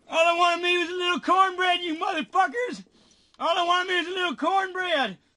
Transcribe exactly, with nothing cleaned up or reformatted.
All I wanted me was a little cornbread, you motherfuckers. All I wanted me was a little cornbread.